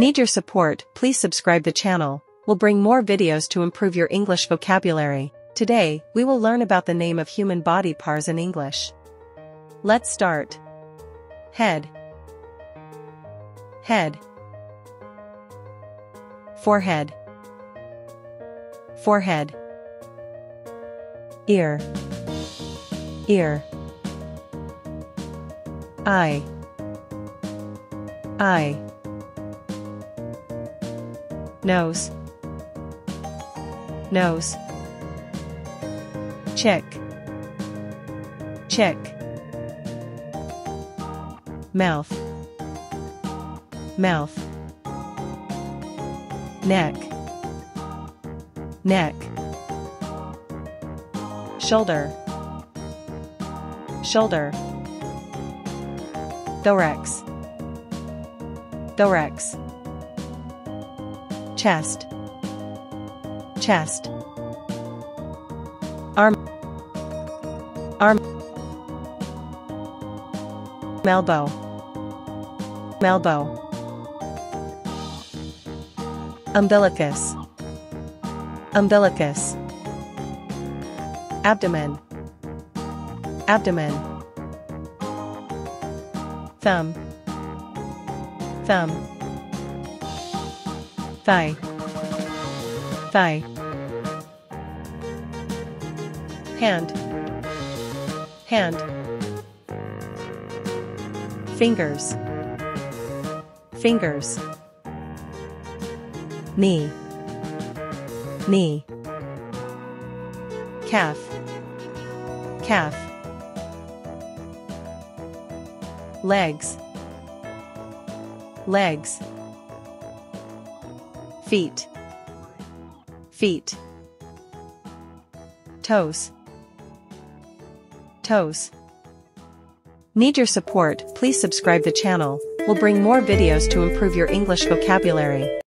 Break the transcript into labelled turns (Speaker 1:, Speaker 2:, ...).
Speaker 1: Need your support? Please subscribe the channel. We'll bring more videos to improve your English vocabulary. Today, we will learn about the name of human body parts in English. Let's start. Head. Head. Forehead. Forehead. Ear. Ear. Eye. Eye. Nose. Nose. Cheek. Cheek. Mouth. Mouth. Neck. Neck. Shoulder. Shoulder. Thorax. Thorax. Chest. Chest. Arm. Arm. Elbow. Elbow. Umbilicus. Umbilicus. Abdomen. Abdomen. Thumb. Thumb. Thigh. Thigh. Hand. Hand. Fingers. Fingers. Knee. Knee. Calf. Calf. Legs. Legs. Feet. Feet. Toes. Toes. Need your support? Please subscribe the channel. We'll bring more videos to improve your English vocabulary.